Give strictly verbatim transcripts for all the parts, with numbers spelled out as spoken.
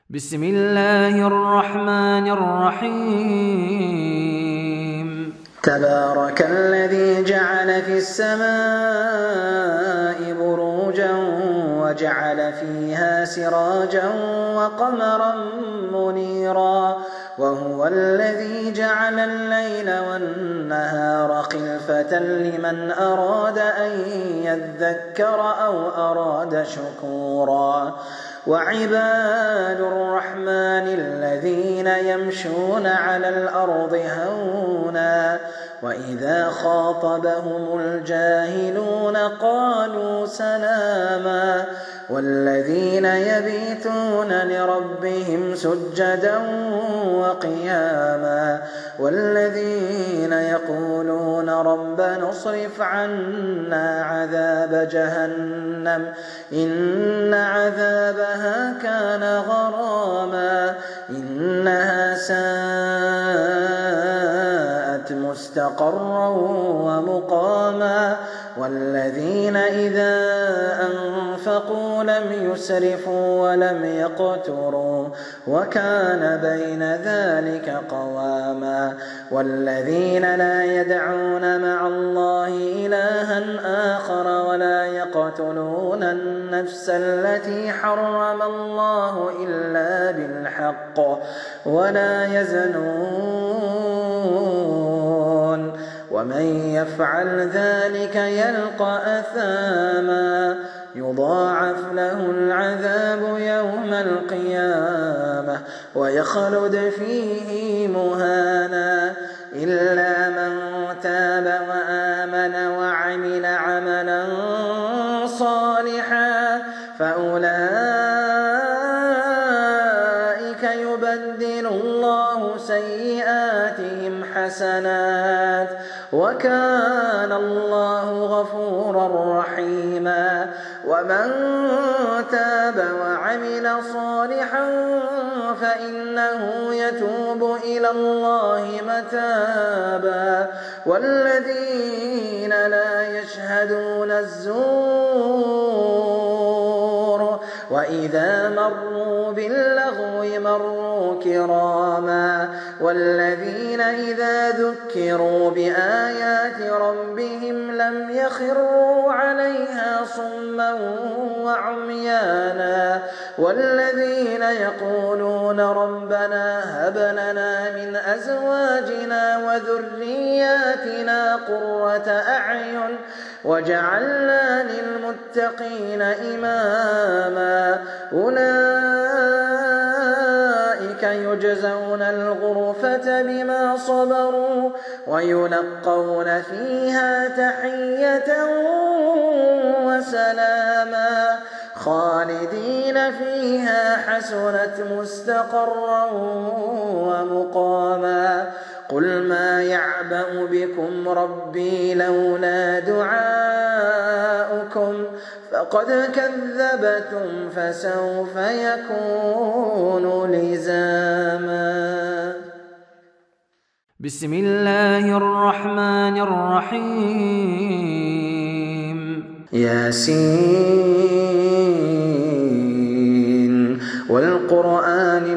بسم الله الرحمن الرحيم تبارك الذي جعل في السماء بروجا وجعل فيها سراجا وقمرا منيرا وهو الذي جعل الليل والنهار خلفة لمن أراد أن يذكر أو أراد شكورا وعباد الرحمن الذين يمشون على الأرض هونا وإذا خاطبهم الجاهلون قالوا سلاما والذين يبيتون لربهم سجدا وقياما والذين يقولون ربنا اصرف عنا عذاب جهنم إن عذابها كان غراما إنها ساءت مستقرا ومقاما والذين إذا أنفقوا لم يسرفوا ولم يقتروا وكان بين ذلك قواما والذين لا يدعون مع الله إلها آخر ولا يقتلون النفس التي حرم الله إلا بالحق ولا يزنون ومن يفعل ذلك يلقى أثاما يضاعف له العذاب يوم القيامة ويخلد فيه مهانا إلا من تاب وآمن وعمل عملا صالحا فأولئك يبدل الله سيئاتهم حسنات وكان الله غفورا رحيما ومن تاب وعمل صالحا فإنه يتوب إلى الله متابا والذين لا يشهدون الزور وإذا مروا باللغو مروا كراما والذين إذا ذكروا بآيات ربهم لم يخروا عليها صما وعميانا والذين يقولون ربنا هب لنا من أزواجنا وذرياتنا قرة أعين وجعلنا للمتقين إماما أولئك يجزون الغرفة بما صبروا ويلقون فيها تحية وسلاما خالدين فيها حسنت مستقرا ومقاما قل ما يعبأ بكم ربي لولا دعاؤكم فقد كذبتم فسوف يكون لزاما بسم الله الرحمن الرحيم ياسين والقرآن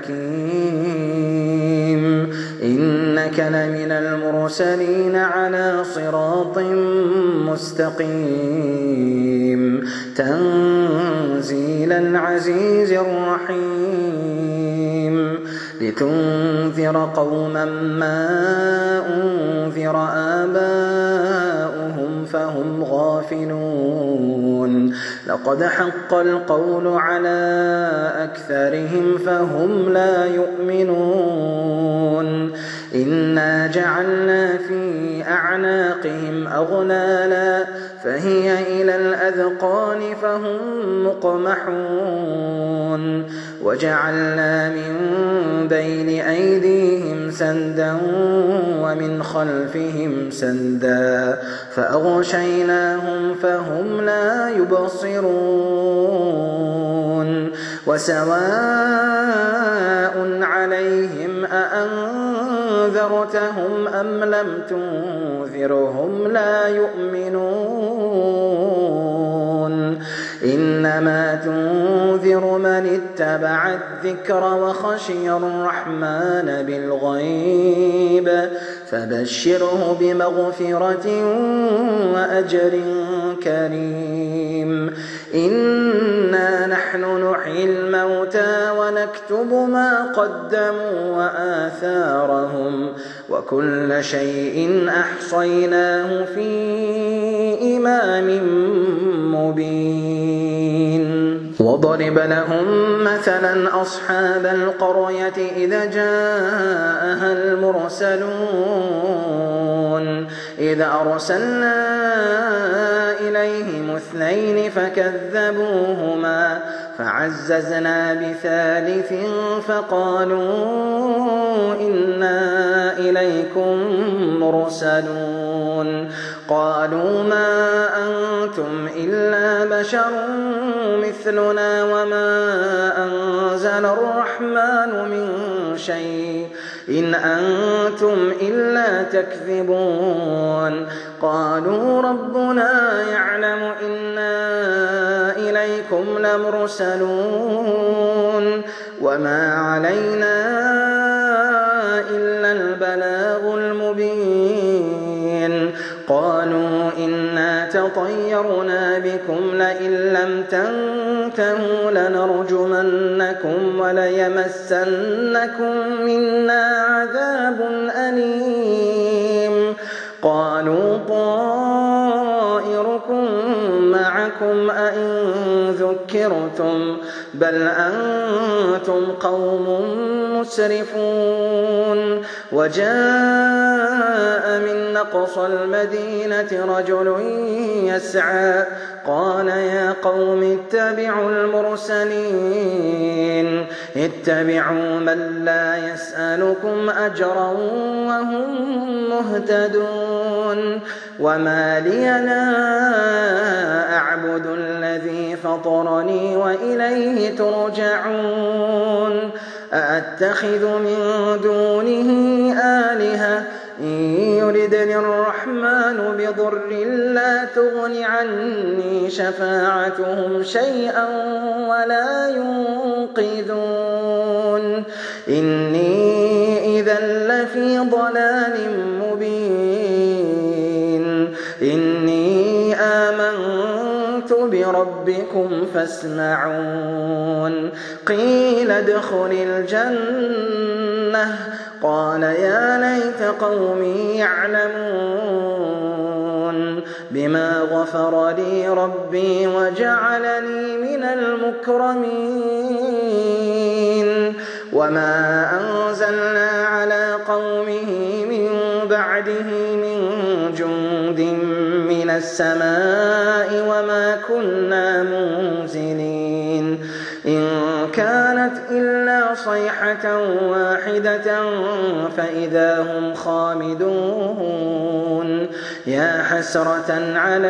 الحكيم إنك لمن المرسلين على صراط مستقيم تنزيل العزيز الرحيم لتنذر قوما ما أنذر آباؤهم فهم غافلون لقد حق القول على أكثرهم فهم لا يؤمنون إنا جعلنا في أعناقهم أغلالا فهي إلى الأذقان فهم مقمحون وجعلنا من بين أيديهم سدا ومن خلفهم سدا فأغشيناهم فهم لا يبصرون وسواء عليهم أأنذرتهم أم لم تنذرهم لا يؤمنون إنما تنذر من اتبع الذكر وخشي الرحمن بالغيب فبشره بمغفرة وأجر كريم إنا نحن نحيي الموتى ونكتب ما قدموا وآثارهم وكل شيء أحصيناه في إمام مبين وضرب لهم مثلا أصحاب القرية إذا جاءها المرسلون إذا أرسلنا إليهم اثنين فكذبوهما فعززنا بثالث فقالوا إنا إليكم مرسلون قالوا ما أنتم إلا بشر مثلنا وما أنزل الرحمن من شيء إن أنتم إلا تكذبون قالوا ربنا يعلم إنا إليكم لمرسلون وما علينا إلا البلاغ المبين قالوا إنا تطيرنا بكم لئن لم تنتهوا لنرجمنكم وليمسنكم منا عذاب أليم قالوا طائركم معكم أئن ذكرتم بل أنتم قوم مسرفون وجاء من نقصى المدينة رجل يسعى قال يا قوم اتبعوا المرسلين اتبعوا من لا يسألكم أجرا وهم مهتدون وما لي لا أعبد الذي فطرني وإليه ترجعون أأتخذ من دونه آلهة إن يردني الرحمن بضر لا تغن عني شفاعتهم شيئا ولا ينقذون إني إذا لفي ضلال مبين إني آمنت بربكم فاسمعون قيل ادخل الجنة قال يا ليت قومي يعلمون بما غفر لي ربي وجعلني من المكرمين وما أنزلنا على قومه من بعده من جند من السماء وما كنا منزلين إن كانت إلا صيحة واحدة فإذا هم خامدون يا حسرة على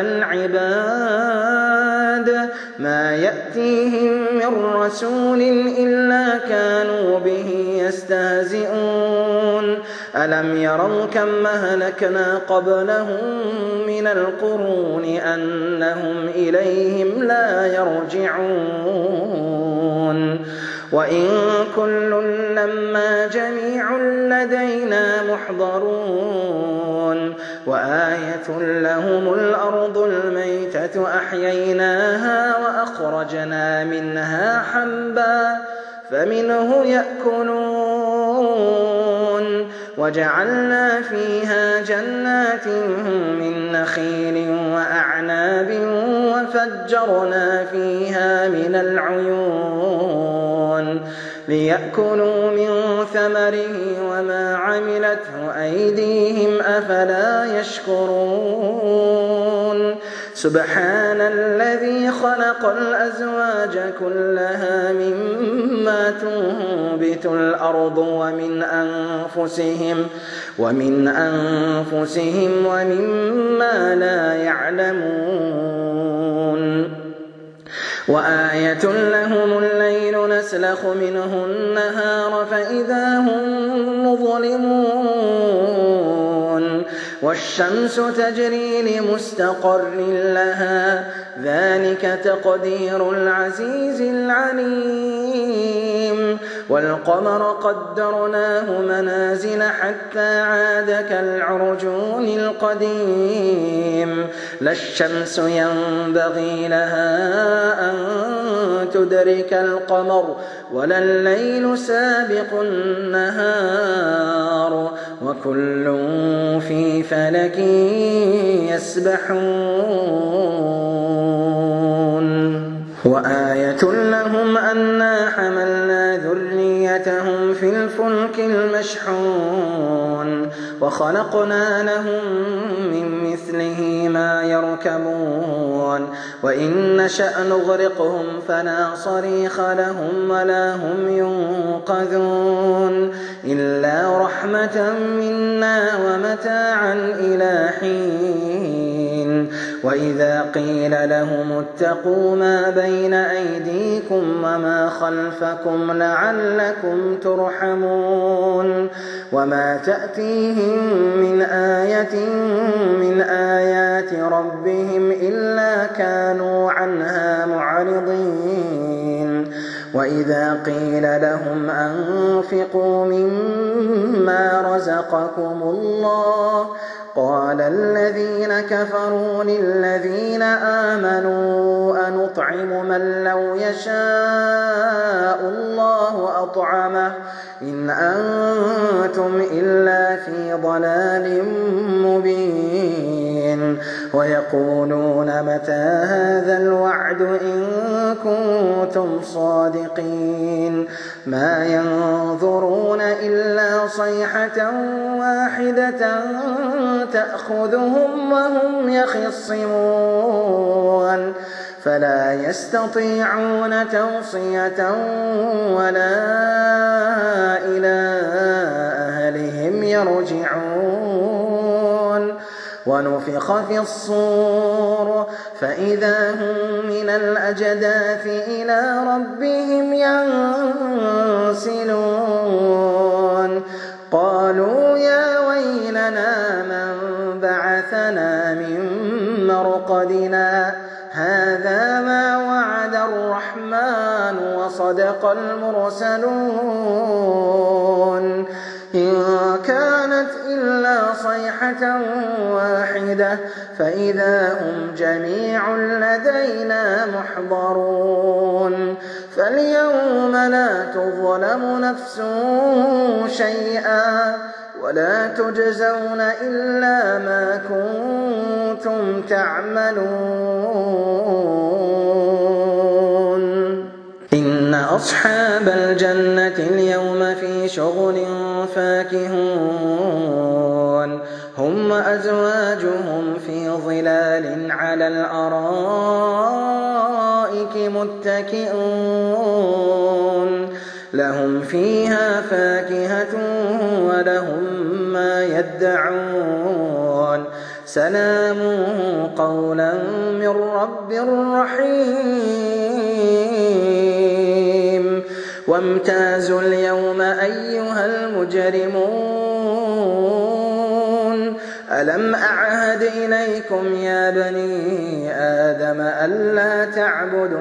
العباد ما يأتيهم من رسول إلا كانوا به يستهزئون ألم يروا كم أهلكنا قبلهم من القرون أنهم إليهم لا يرجعون وإن كل لما جميع لدينا محضرون وآية لهم الأرض الميتة أحييناها وأخرجنا منها حبا فمنه يأكلون وجعلنا فيها جنات من نخيل وأعناب وفجرنا فيها من العيون ليأكلوا من ثمره وما عملته أيديهم أفلا يشكرون سبحان الذي خلق الأزواج كلها مما تنبت الأرض ومن أنفسهم ومن أنفسهم ومما لا يعلمون وآية لهم الليل نسلخ منه النهار فإذا هم مظلمون والشمس تجري لمستقر لها ذلك تقدير العزيز العليم والقمر قدرناه منازل حتى عاد كالعرجون القديم لا الشمس ينبغي لها أن تدرك القمر ولا الليل سابق النهار وكل في فلك يسبحون وآية لهم أنا حملنا ذريتهم في الفلك المشحون وخلقنا لهم من مثله ما يركبون وإن نشأ نغرقهم فلا صريخ لهم ولا هم ينقذون إلا رحمة منا ومتاعا إلى حين وإذا قيل لهم اتقوا ما بين أيديكم وما خلفكم لعلكم ترحمون وما تأتيهم من آية من آيات ربهم إلا كانوا عنها معرضين وإذا قيل لهم أنفقوا مما رزقكم الله قال الذين كفروا للذين آمنوا أنطعم من لو يشاء الله أطعمه إن أنتم إلا في ضلال مبين ويقولون متى هذا الوعد إن كنتم صادقين ما ينظرون إلا صيحة واحدة تأخذهم وهم يخصمون فلا يستطيعون توصية ولا إلى أهلهم يرجعون ونفخ في الصور فإذا هم من الأجداث إلى ربهم ينسلون قالوا يا ويلنا من بعثنا من مرقدنا هذا ما وعد الرحمن وصدق المرسلون إن كانت إلا صيحة واحدة فإذا هم جميع لدينا محضرون فاليوم لا تظلم نفس شيئا ولا تجزون إلا ما كنتم تعملون إن أصحاب الجنة اليوم في شغل فاكهون هم وأزواجهم في ظلال على الأرائك متكئون لهم فيها فاكهة ولهم ما يدعون سلام قولا من رب رحيم وامتازوا اليوم أيها المجرمون ألم أعهد إليكم يا بني آدم ألا تعبدوا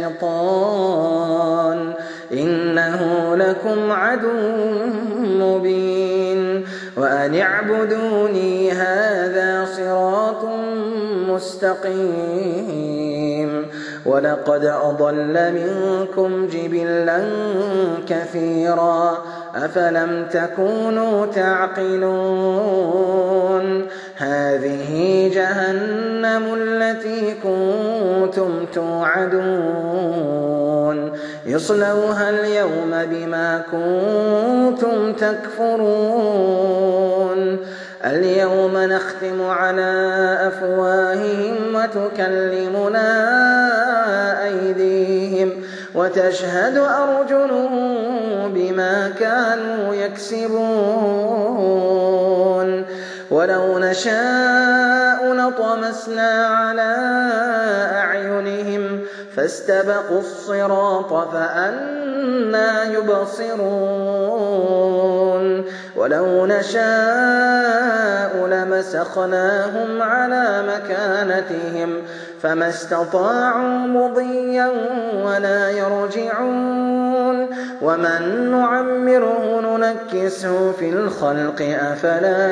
الشيطان إنه لكم عدو مبين وأن اعبدوني هذا صراط مستقيم ولقد أضل منكم جبلا كثيرا أفلم تكونوا تعقلون هذه جهنم التي كنتم توعدون اصلوها اليوم بما كنتم تكفرون اليوم نختم على أفواههم وتكلمنا أيديهم وتشهد أرجلهم بما كانوا يكسبون ولو نشاء لطمسنا على أعينهم فاستبقوا الصراط فأنى يبصرون ولو نشاء لمسخناهم على مكانتهم فما استطاعوا مضيا ولا يرجعون ومن نعمره ننكسه في الخلق أفلا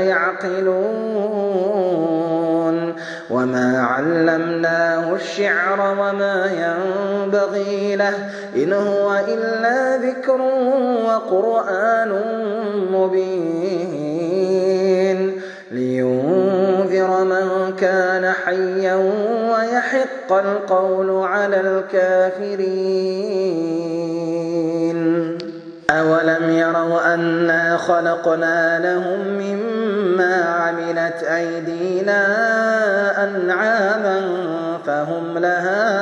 يعقلون وما علمناه الشعر وما ينبغي له إن هو إلا ذكر وقرآن مبين لينذر من كان حيا ويحق القول على الكافرين أولم يروا أنا خلقنا لهم مما عملت أيدينا أنعاما فهم لها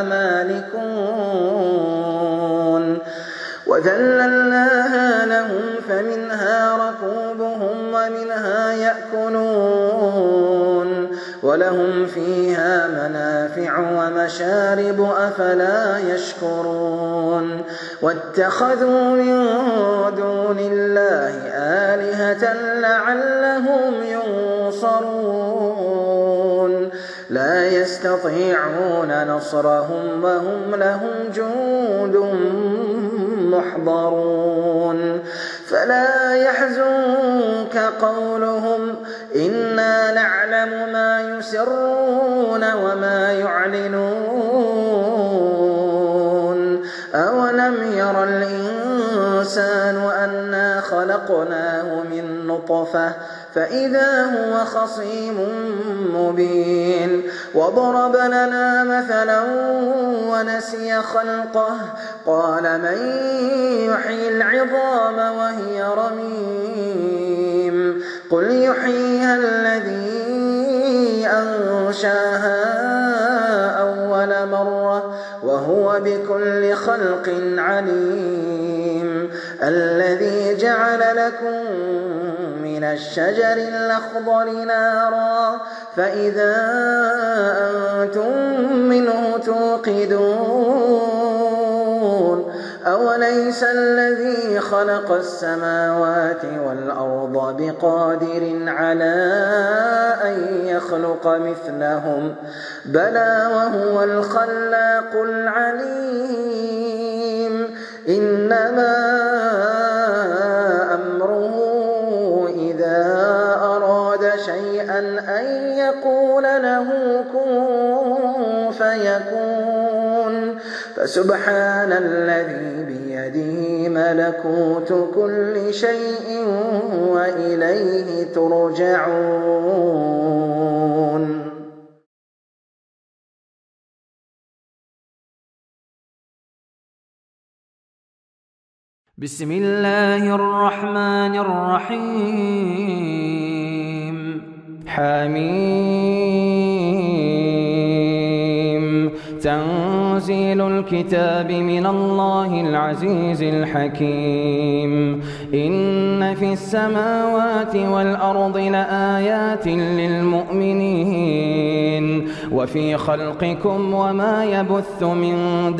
مالكون وذللناها لهم فمنها ركوبهم ومنها يأكلون ولهم فيها منافع ومشارب أفلا يشكرون واتخذوا من دون الله آلهة لعلهم ينصرون لا يستطيعون نصرهم وهم لهم جند محضرون فلا يحزنك قولهم إنا نعلم ما يسرون وما يعلنون أولم ير الإنسان أنا خلقناه من نطفة فإذا هو خصيم مبين وضرب لنا مثلا ونسي خلقه قال من يحيي العظام وهي رميم قل يحييها الذي أنشاها أول مرة وهو بكل خلق عليم الذي جعل لكم من الشجر الأخضر نارا فإذا أنتم منه توقدون أوليس الذي خلق السماوات والأرض بقادر على أن يخلق مثلهم بلى وهو الخلاق العليم إنما أمره إذا أراد شيئا أن يقول له كن فيكون فسبحان الذي بيده ملكوت كل شيء وإليه ترجعون. بسم الله الرحمن الرحيم حميم تنزيل الكتاب من الله العزيز الحكيم إن في السماوات والأرض لآيات للمؤمنين وفي خلقكم وما يبث من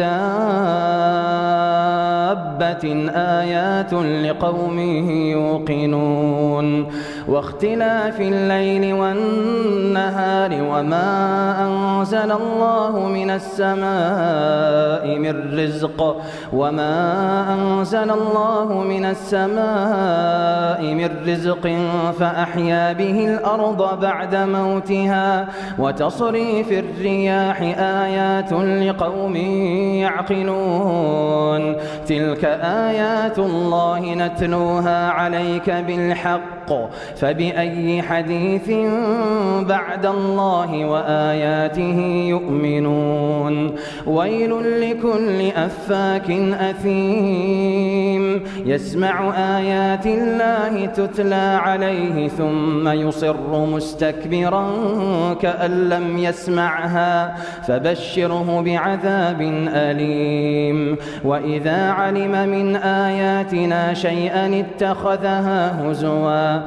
دابة آيات لقوم يوقنون واختلاف الليل والنهار وما أنزل الله من السماء من رزق وما أنزل الله من السماء من رزق فأحيا به الأرض بعد موتها وتصريف الرياح آيات لقوم يعقلون تلك آيات الله نتلوها عليك بالحق فبأي حديث بعد الله وآياته يؤمنون ويل لكل أفاك أثيم يسمع آيات الله تتلى عليه ثم يصر مستكبرا كأن لم يسمعها فبشره بعذاب أليم وإذا علم من آياتنا شيئا اتخذها هزوا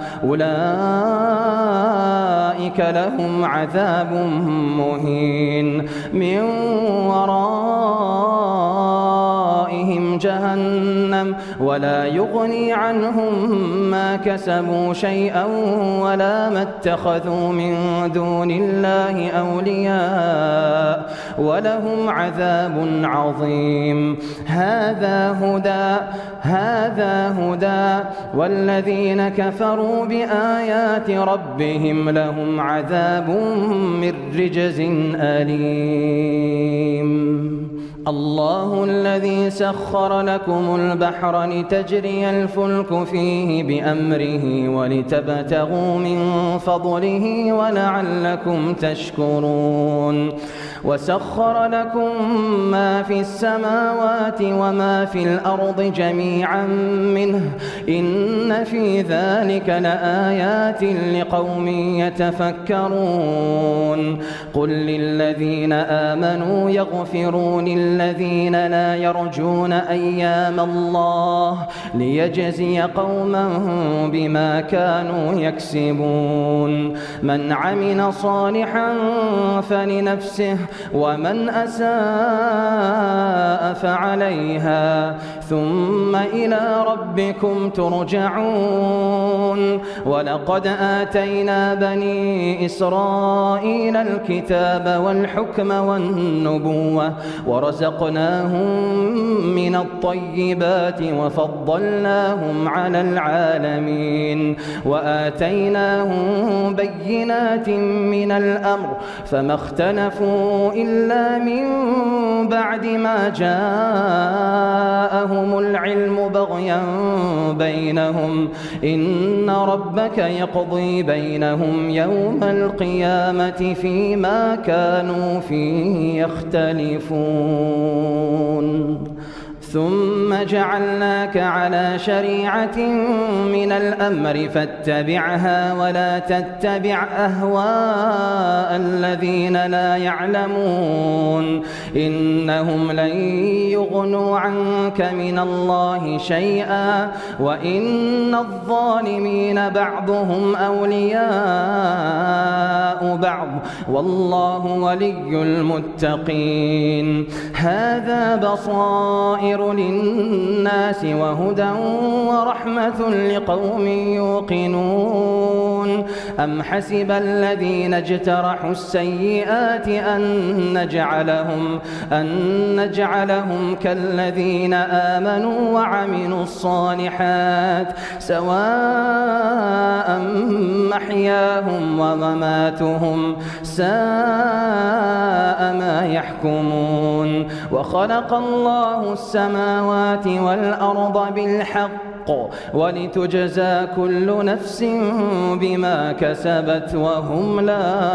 أولئك لهم عذاب مهين من وراء ورائهم جهنم ولا يغني عنهم ما كسبوا شيئا ولا ما اتخذوا من دون الله أولياء ولهم عذاب عظيم. هذا هدى هذا هدى والذين كفروا بآيات ربهم لهم عذاب من رجز أليم. الله الذي سخر لكم البحر لتجري الفلك فيه بأمره ولتبتغوا من فضله ولعلكم تشكرون. وسخر لكم ما في السماوات وما في الأرض جميعا منه إن في ذلك لآيات لقوم يتفكرون. قل للذين آمنوا يغفروا للذين لا يرجون أيام الله ليجزي قوما بما كانوا يكسبون. من عمل صالحا فلنفسه ومن أساء فعليها ثم إلى ربكم ترجعون. ولقد آتينا بني إسرائيل الكتاب والحكم والنبوة ورزقناهم من الطيبات وفضلناهم على العالمين وآتيناهم بينات من الأمر فما اختلفوا إلا من بعد ما جاءهم العلم بغيا بينهم إن ربك يقضي بينهم يوم القيامة فيما كانوا فيه يختلفون. ثم جعلناك على شريعة من الأمر فاتبعها ولا تتبع أهواء الذين لا يعلمون إنهم لن يغنوا عنك من الله شيئا وإن الظالمين بعضهم أولياء بعض والله ولي المتقين. هذا بصائر للناس وهدى ورحمة لقوم يوقنون. أم حسب الذين اجترحوا السيئات أن نجعلهم أن نجعلهم كالذين آمنوا وعملوا الصالحات سواء محياهم ومماتهم ساء ما يحكمون. وخلق الله السماوات والأرض بالحق ولتجزى كل نفس بما كسبت وهم لا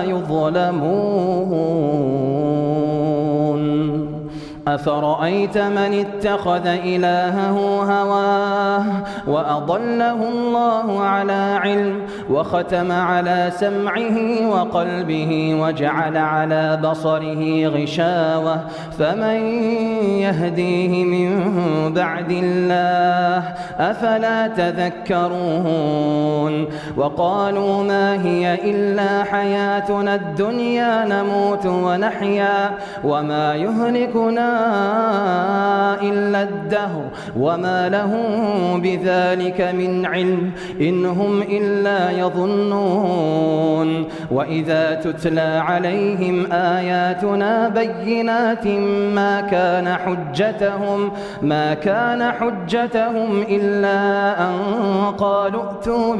يظلمون. أفرأيت من اتخذ إلهه هواه وأضله الله على علم وختم على سمعه وقلبه وجعل على بصره غشاوة فمن يهديه من بعد الله أفلا تذكرون. وقالوا ما هي إلا حياتنا الدنيا نموت ونحيا وما يهلكنا إلا الدهر وما لهم بذلك من علم إن هم إلا يظنون. وإذا تتلى عليهم آياتنا بينات ما كان حجتهم ما كان حجتهم إلا أن قالوا ائتوا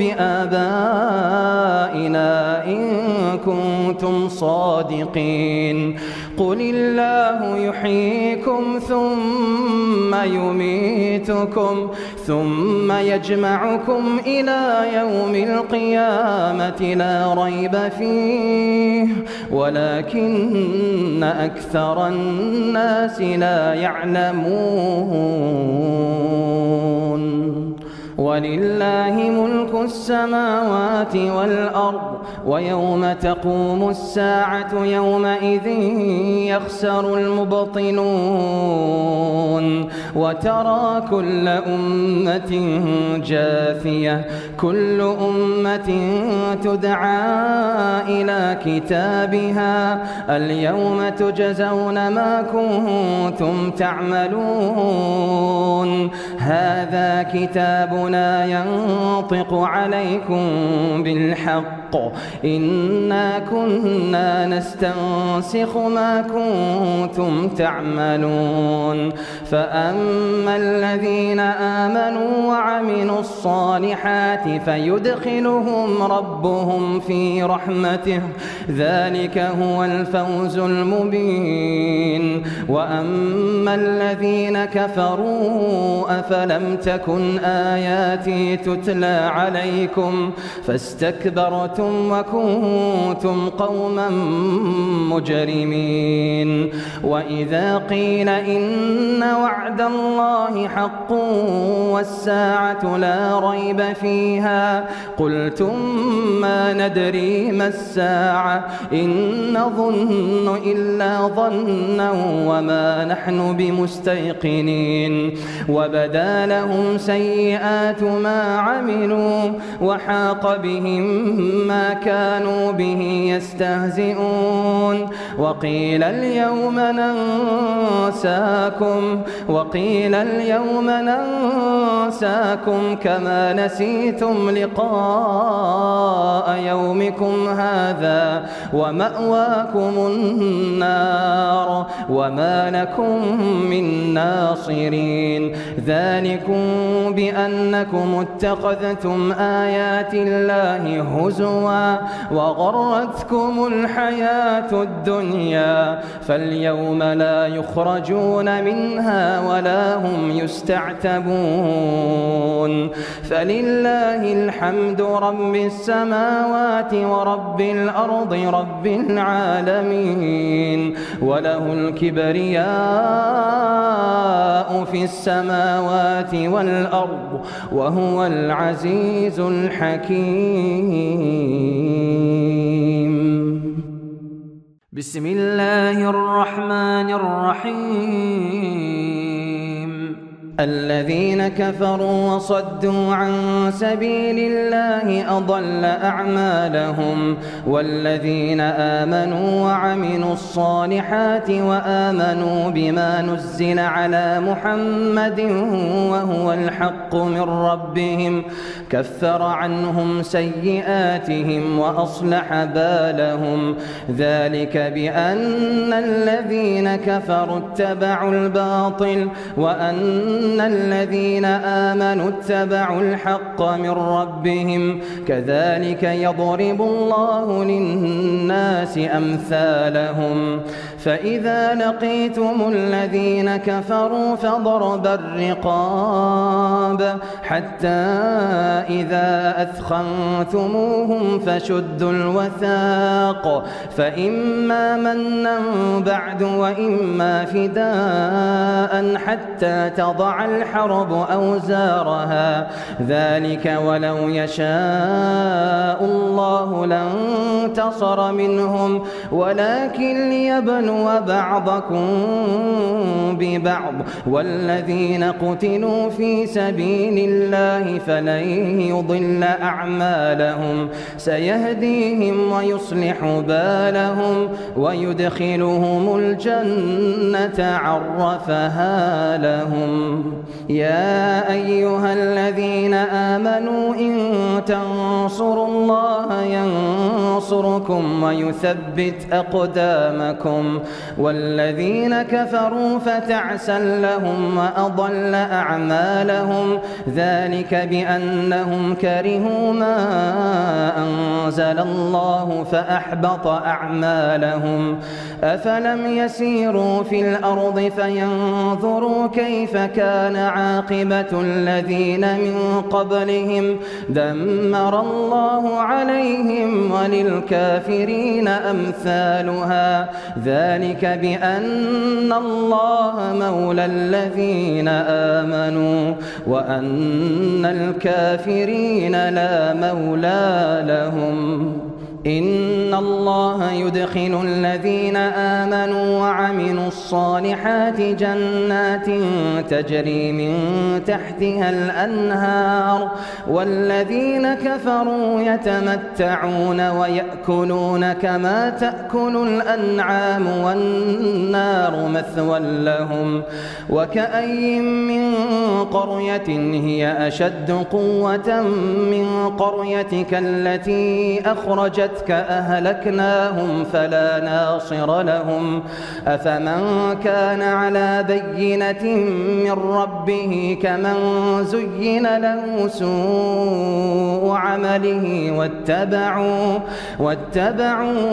بآبائنا إن كنتم صادقين. قل الله يحييكم ثم يميتكم ثم يجمعكم إلى يوم القيامة لا ريب فيه ولكن أكثر الناس لا يعلمون. ولله ملك السماوات والأرض ويوم تقوم الساعة يومئذ يخسر المبطلون وترى كل أمة جاثية كل أمة تدعى إلى كتابها اليوم تجزون ما كنتم تعملون هذا كتابنا ينطق عليكم بالحق إنا كنا نستنسخ ما كنتم تعملون فأما الذين آمنوا وعملوا الصالحات فيدخلهم ربهم في رحمته ذلك هو الفوز المبين وأما الذين كفروا أفلم تكن آياتي تتلى عليكم فاستكبرتم وكنتم قوما مجرمين وإذا قيل إن وعد الله حق والساعة لا ريب فيها قلتم ما ندري ما الساعة إن نظن إلا ظنا وما نحن بمستيقنين وبدا لهم سيئات ما عملوا وحاق بهم ما كانوا به يستهزئون وقيل اليوم ننساكم وقيل اليوم ننساكم كما نسيتم لقاء يومكم هذا ومأواكم النار وما لكم من ناصرين ذلكم بأنكم اتخذتم آيات الله هزوا وغرتكم الحياة الدنيا فاليوم لا يخرجون منها ولا هم يستعتبون فلله الحمد رب السماوات ورب الأرض رب العالمين وله الكبرياء في السماوات والأرض وهو العزيز الحكيم بسم الله الرحمن الرحيم الذين كفروا وصدوا عن سبيل الله أضل أعمالهم والذين آمنوا وعملوا الصالحات وآمنوا بما نزل على محمد وهو الحق من ربهم كفر عنهم سيئاتهم وأصلح بالهم ذلك بأن الذين كفروا اتبعوا الباطل وأن إن الذين آمنوا اتبعوا الحق من ربهم كذلك يضرب الله للناس أمثالهم فإذا لقيتم الذين كفروا فضرب الرقاب حتى إذا أثخنتموهم فشدوا الوثاق فإما منا بعد وإما فداء حتى تضع الحرب أوزارها ذلك ولو يشاء الله لانتصر منهم ولكن ليبلو بعضكم ببعض والذين قتلوا في سبيل الله فلن يضل أعمالهم سيهديهم ويصلح بالهم ويدخلهم الجنة عرفها لهم يا أيها الذين آمنوا إن تنصروا الله ينصركم ويثبت أقدامكم والذين كفروا فتعسا لهم وأضل أعمالهم ذلك بأنهم كرهوا ما أنزل الله فأحبط أعمالهم أفلم يسيروا في الأرض فينظروا كيف كان عاقبة الذين من قبلهم دمر الله عليهم وللكافرين أمثالها ذلك ذلك بأن الله مولى الذين آمنوا وأن الكافرين لا مولى لهم. إن الله يدخل الذين آمنوا وعملوا الصالحات جنات تجري من تحتها الأنهار والذين كفروا يتمتعون ويأكلون كما تأكل الأنعام والنار مثوى لهم. وكأي من قرية هي أشد قوة من قريتك التي أخرجت أهلكناهم فلا ناصر لهم. أفمن كان على بينة من ربه كمن زين له سوء عمله واتبعوا, واتبعوا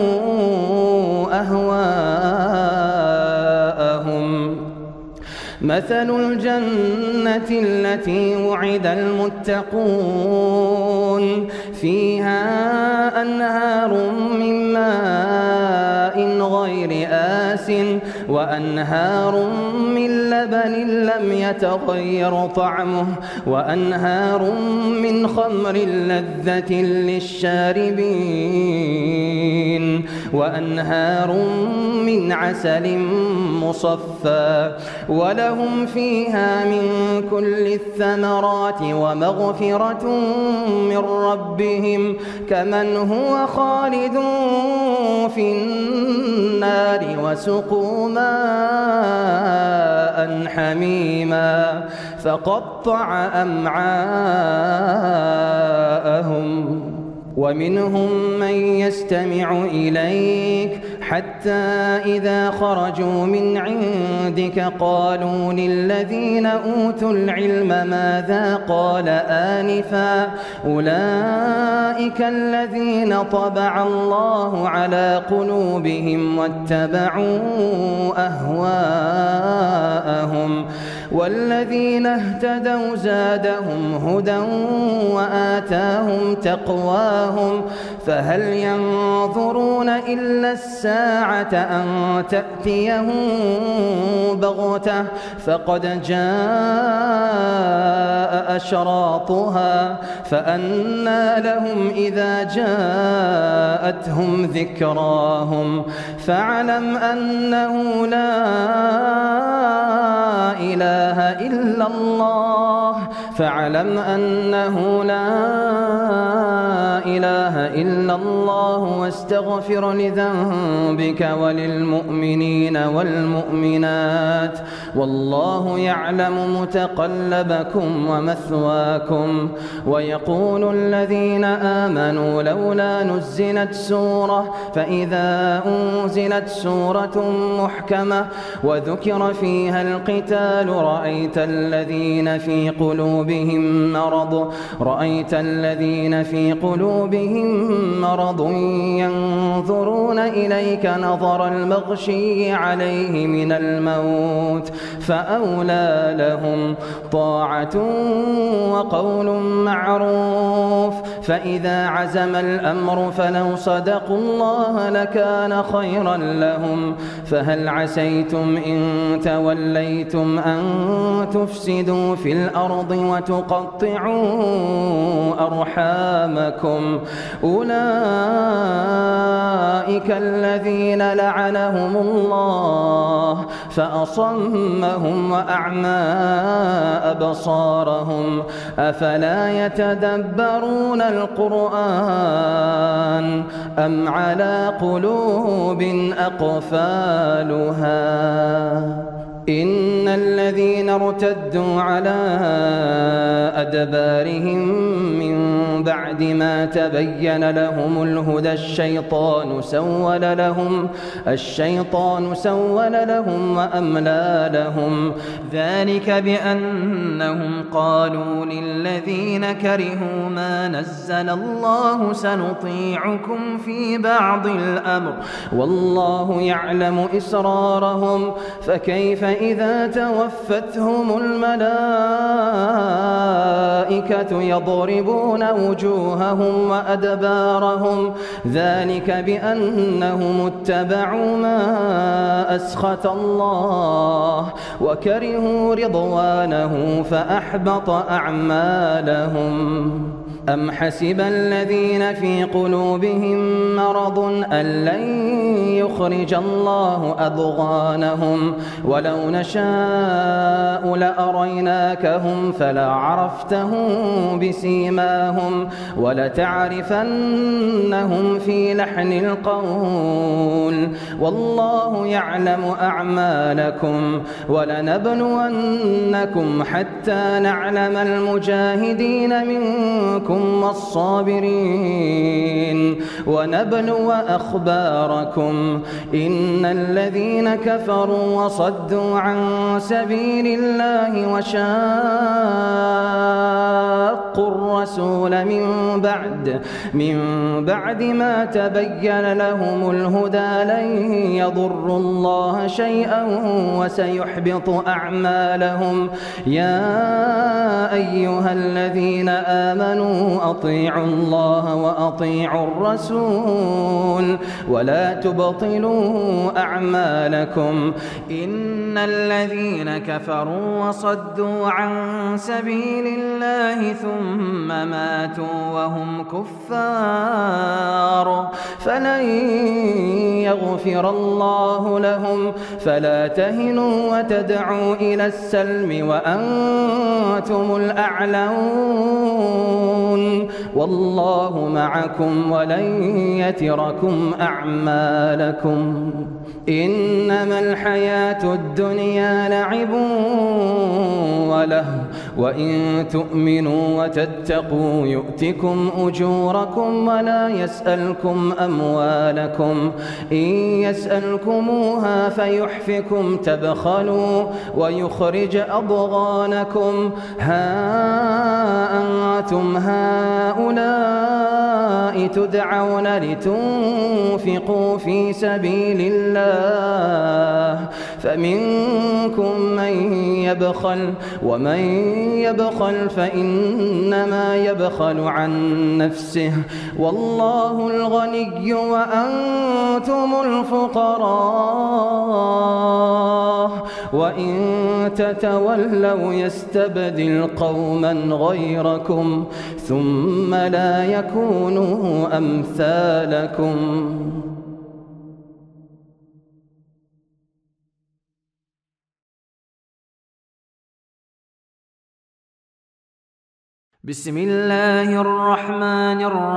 أهواءهم. مثل الجنة التي وعد المتقون فيها أنهار من ماء غير آس وأنهار من لبن لم يتغير طعمه وأنهار من خمر لذة للشاربين وأنهار من عسل مصفى ولهم فيها من كل الثمرات ومغفرة من ربهم كمن هو خالد في النار وسقوا ماء حميما فقطع أمعاءهم. ومنهم من يستمع إليك حتى إذا خرجوا من عندك قالوا للذين أوتوا العلم ماذا قال آنفا أولئك الذين طبع الله على قلوبهم واتبعوا أهواءهم والذين اهتدوا زادهم هدى وآتاهم تقواهم فهل ينظرون إلا الساعة أن تأتيهم بغتة فقد جاء أشراطها فأنى لهم إذا جاءتهم ذكراهم فاعلم أنه لا إله إلا الله فاعلم أنه لا إله إلا الله واستغفر لذنبك وللمؤمنين والمؤمنات والله يعلم متقلبكم ومثواكم. ويقول الذين آمنوا لولا نزلت سورة فإذا أنزلت سورة محكمة وذكر فيها القتال رأيت الذين في قلوبهم مرض رأيت الذين في قلوبهم مرض ينظرون إليك نظر المغشي عليه من الموت فأولى لهم طاعة وقول معروف فإذا عزم الأمر فلو صدقوا الله لكان خيرا لهم. فهل عسيتم إن توليتم أن تفسدوا في الأرض وتقطعوا أرحامكم أولئك الذين لعنهم الله فأصمهم وأعمى أبصارهم أفلا يتدبرون القرآن أم على قلوب أقفالها. إن الذين ارتدوا على أدبارهم من بعد ما تبين لهم الهدى الشيطان سول لهم الشيطان سول لهم وأملى لهم ذلك بأنهم قالوا للذين كرهوا ما نزل الله سنطيعكم في بعض الأمر والله يعلم إسرارهم فكيف إذا توفتهم الملائكة يضربون وجوههم وأدبارهم ذلك بأنهم اتبعوا ما أسخط الله وكرهوا رضوانه فأحبط أعمالهم. أم حسب الذين في قلوبهم مرض أن لن يخرج الله أضغانهم ولو نشاء لأريناكهم فلعرفتهم بسيماهم ولتعرفنهم في لحن القول والله يعلم أعمالكم ولنبلونكم حتى نعلم المجاهدين منكم والصابرين ونبلو أخباركم. إن الذين كفروا وصدوا عن سبيل الله وشاقوا الرسول من بعد من بعد ما تبين لهم الهدى لن يضروا الله شيئا وسيحبط أعمالهم. يا أيها الذين آمنوا أطيعوا الله وأطيعوا الرسول ولا تبطلوا أعمالكم. إن الذين كفروا وصدوا عن سبيل الله ثم ماتوا وهم كفار فلن يغفر الله لهم فلا تهنوا وتدعوا إلى السلم وأنتم الأعلون والله معكم ولن يتركم أعمالكم. إنما الحياة الدنيا لعب وله وإن تؤمنوا وتتقوا يؤتكم أجوركم ولا يسألكم أموالكم. إن يسألكموها فيحفكم تبخلوا ويخرج أضغانكم. ها أنتم هؤلاء تدعون لتنفقوا في سبيل الله فمنكم من يبخل ومن يبخل فإنما يبخل عن نفسه والله الغني وأنتم الفقراء وإن تتولوا يستبدل قوما غيركم ثم لا يكونوا أمثالكم. بسم الله الرحمن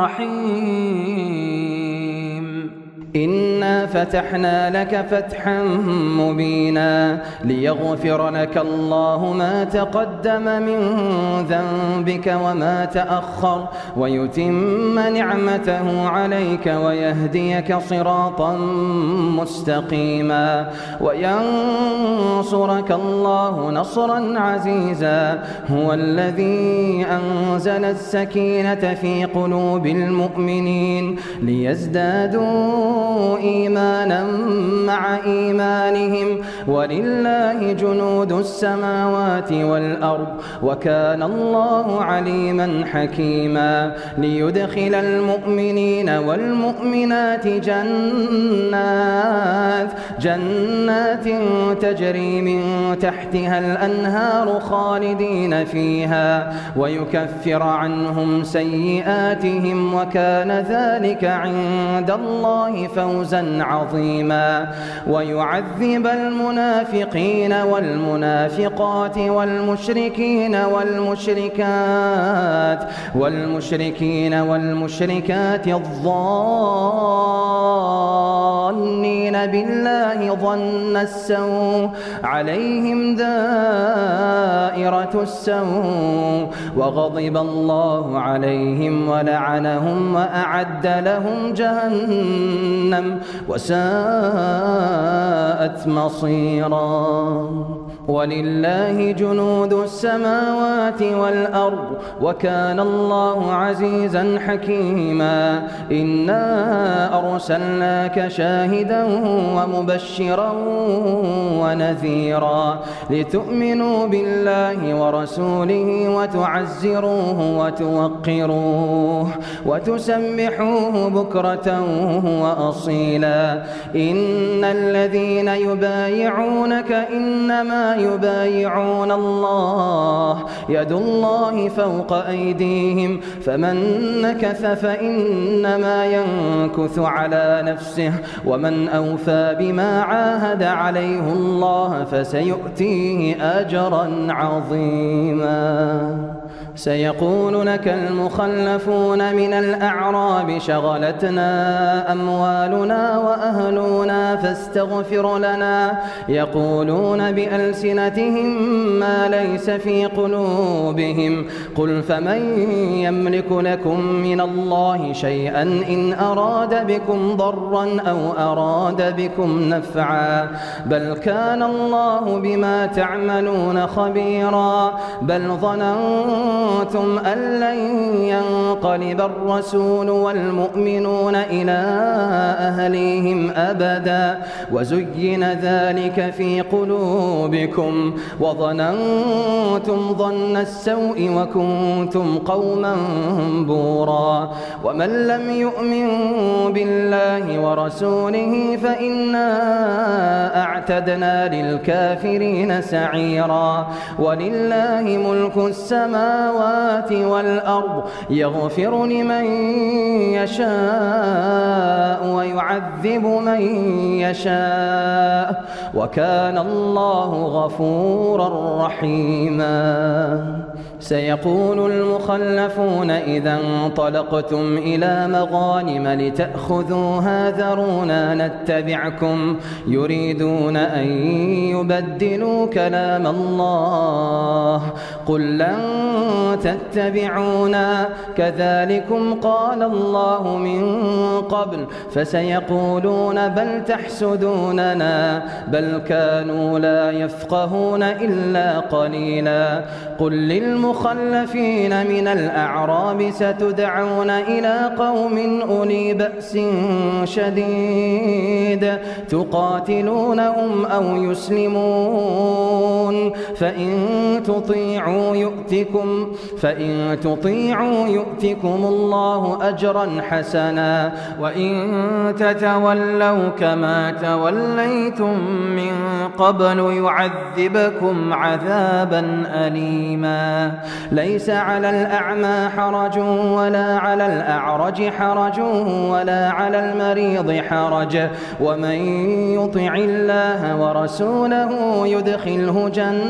الرحيم. إنا فتحنا لك فتحا مبينا ليغفر لك الله ما تقدم من ذنبك وما تأخر ويتم نعمته عليك ويهديك صراطا مستقيما وينصرك الله نصرا عزيزا. هو الذي أنزل السكينة في قلوب المؤمنين ليزدادوا إيمانا مع إيمانهم ولله جنود السماوات والأرض وكان الله عليما حكيما. ليدخل المؤمنين والمؤمنات جنات جنات تجري من تحتها الأنهار خالدين فيها ويكفر عنهم سيئاتهم وكان ذلك عند الله فوزا عظيما. ويعذب المنافقين والمنافقات والمشركين والمشركات والمشركين والمشركات الظانين بالله ظن السوء عليهم دائرة السوء وغضب الله عليهم ولعنهم وأعد لهم جهنم وساءت مصيرا. ولله جنود السماوات والأرض وكان الله عزيزا حكيما إنا أرسلناك شاهدا ومبشرا ونذيرا لتؤمنوا بالله ورسوله وتعزروه وتوقروه وتسبحوه بكرة وأصيلا إن الذين يبايعونك إنما يبايعون الله يد الله فوق أيديهم فمن نكث فإنما ينكث على نفسه ومن أوفى بما عاهد عليه الله فسيؤتيه أجرا عظيما سيقول لك المخلفون من الأعراب شغلتنا أموالنا وأهلنا فاستغفر لنا يقولون بألسنتهم ما ليس في قلوبهم قل فمن يملك لكم من الله شيئا إن أراد بكم ضرا أو أراد بكم نفعا بل كان الله بما تعملون خبيرا بل ظننتم أنتم أن لن ينقلب الرسول والمؤمنون إلى أهليهم أبدا وزين ذلك في قلوبكم وظننتم ظن السوء وكنتم قوما بورا ومن لم يؤمن بالله ورسوله فإنا أعتدنا للكافرين سعيرا ولله ملك السماوات والأرض يغفر لمن يشاء ويعذب من يشاء وكان الله غفورا رحيما سيقول المخلفون إذا انطلقتم إلى مغانم لتأخذوها ذرونا نتبعكم يريدون أن يبدلوا كلام الله قل لن تتبعونا كذلكم قال الله من قبل فسيقولون بل تحسدوننا بل كانوا لا يفقهون إلا قليلا قل للمخلفين من الأعراب ستدعون إلى قوم أولي بأس شديد تقاتلونهم أو يسلمون فإن تطيعوا يؤتكم فإن تطيعوا يؤتكم الله أجرا حسنا وإن تتولوا كما توليتم من قبل يعذبكم عذابا أليما ليس على الأعمى حرج ولا على الأعرج حرج ولا على المريض حرج ومن يطع الله ورسوله يدخله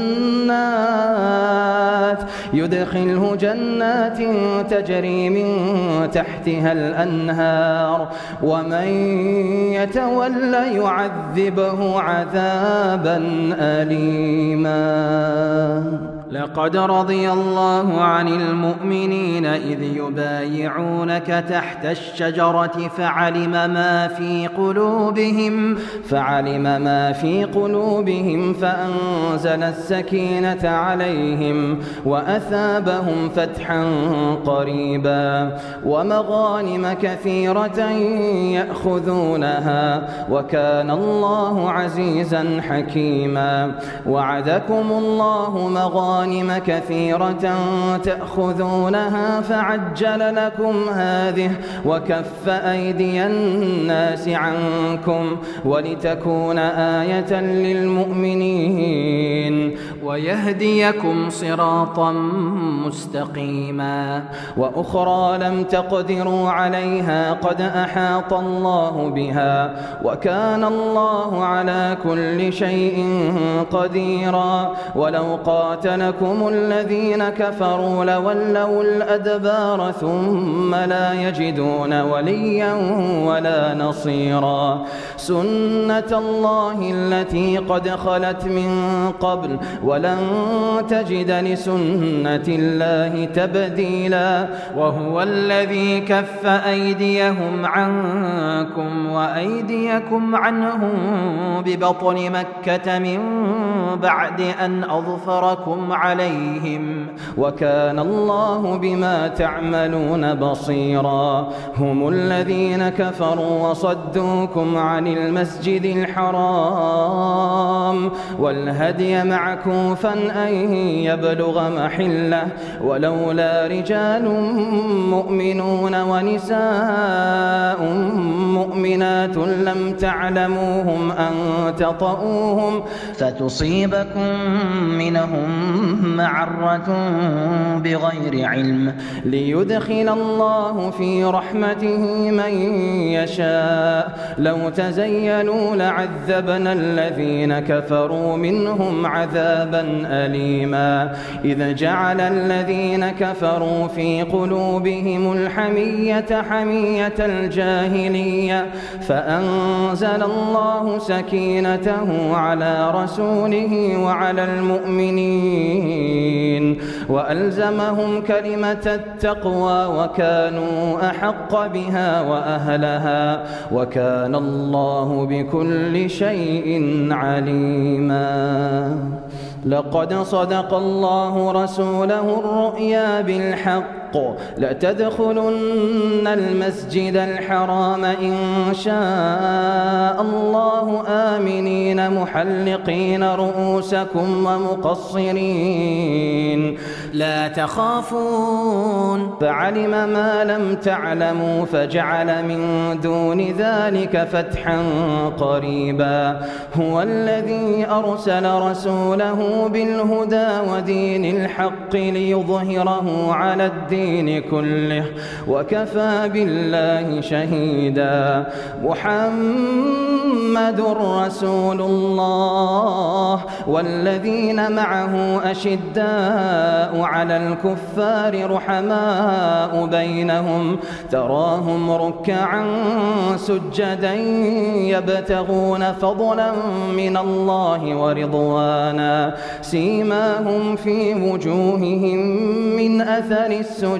جنات يدخله جنات تجري من تحتها الأنهار ومن يتولى يعذبه عذابا أليما لقد رضي الله عن المؤمنين إذ يبايعونك تحت الشجرة فعلم ما في قلوبهم فعلم ما في قلوبهم فأنزل السكينة عليهم وأثابهم فتحا قريبا ومغانم كثيرة يأخذونها وكان الله عزيزا حكيما وعدكم الله مغانم مغانم كثيرة تأخذونها فعجل لكم هذه وكف أيدي الناس عنكم ولتكون آية للمؤمنين ويهديكم صراطا مستقيما وأخرى لم تقدروا عليها قد أحاط الله بها وكان الله على كل شيء قديرا ولو قاتل لكم الذين كفروا لولوا الأدبار ثم لا يجدون وليا ولا نصيرا سنة الله التي قد خلت من قبل ولن تجد لسنة الله تبديلا وهو الذي كف أيديهم عنكم وأيديكم عنهم ببطن مكة من بعد أن أظفركم عليهم وكان الله بما تعملون بصيرا هم الذين كفروا وصدوكم عن المسجد الحرام والهدي معكوفا أن يبلغ محله ولولا رجال مؤمنون ونساء مؤمنات لم تعلموهم أن تطؤوهم فتصيبكم منهم معرة بغير علم ليدخل الله في رحمته من يشاء لو تزينوا لعذبنا الذين كفروا منهم عذابا أليما إذ جعل الذين كفروا في قلوبهم الحمية حمية الجاهلية فأنزل الله سكينته على رسوله وعلى المؤمنين وألزمهم كلمة التقوى وكانوا أحق بها وأهلها وكان الله بكل شيء عليما لقد صدق الله رسوله الرؤيا بالحق لتدخلن المسجد الحرام إن شاء الله آمنين محلقين رؤوسكم ومقصرين لا تخافون فعلم ما لم تعلموا فجعل من دون ذلك فتحا قريبا هو الذي أرسل رسوله بالهدى ودين الحق ليظهره على الدين كله وكفى بالله شهيدا محمد رسول الله والذين معه أشداء على الكفار رحماء بينهم تراهم ركعا سجدا يبتغون فضلا من الله ورضوانا سيماهم في وجوههم من أثر السجود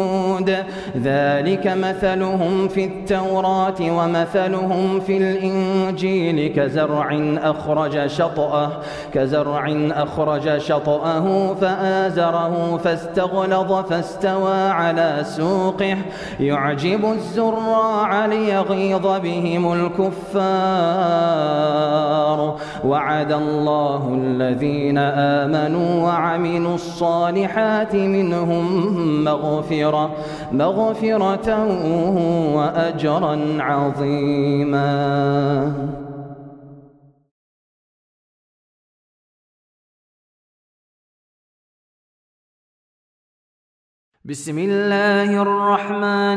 ذلك مثلهم في التوراة ومثلهم في الإنجيل كزرع أخرج شطأه كزرع أخرج شطأه فآزره فاستغلظ فاستوى على سوقه يعجب الزراع ليغيظ بهم الكفار وعد الله الذين آمنوا وعملوا الصالحات منهم مغفرة مغفرة وأجرا عظيما بسم الله الرحمن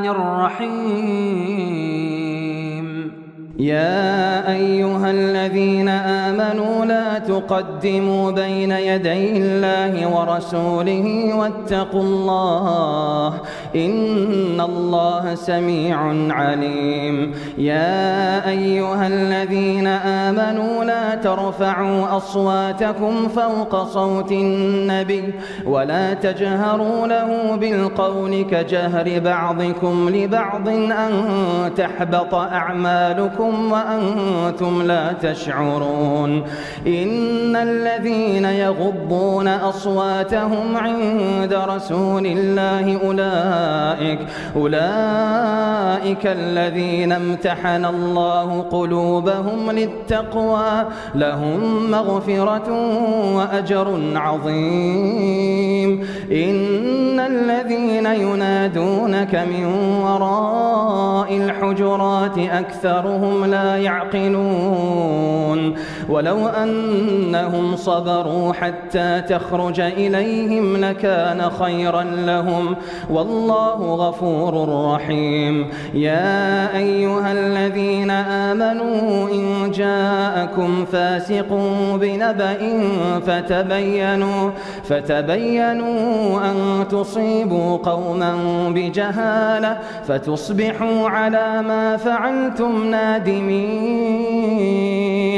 الرحيم يا أيها الذين آمنوا لا تقدموا بين يدي الله ورسوله واتقوا الله إن الله سميع عليم يا أيها الذين آمنوا لا ترفعوا أصواتكم فوق صوت النبي ولا تجهروا له بالقول كجهر بعضكم لبعض أن تحبط أعمالكم وأنتم لا تشعرون إن الذين يغضون أصواتهم عند رسول الله أولئك أولئك الذين امتحن الله قلوبهم للتقوى لهم مغفرة وأجر عظيم إن الذين ينادونك من وراء الحجرات أكثرهم لا يعقلون ولو أنهم صبروا حتى تخرج إليهم لكان خيرا لهم والله غفور رحيم يا أيها الذين آمنوا إن جاءكم فاسق بنبأ فتبينوا فتبينوا أن تصيبوا قوما بجهالة فتصبحوا على ما فعلتم نادمين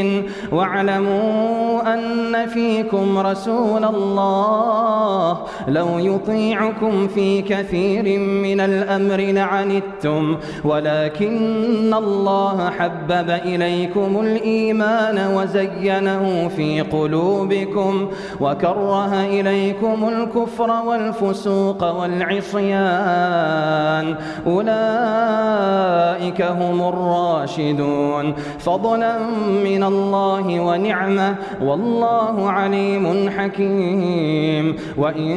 واعلموا أن فيكم رسول الله لو يطيعكم في كثير من الأمر لعنتم ولكن الله حبب إليكم الإيمان وزينه في قلوبكم وكره إليكم الكفر والفسوق والعصيان أولئك هم الراشدون فضلا من الله ونعمة والله عليم حكيم وإن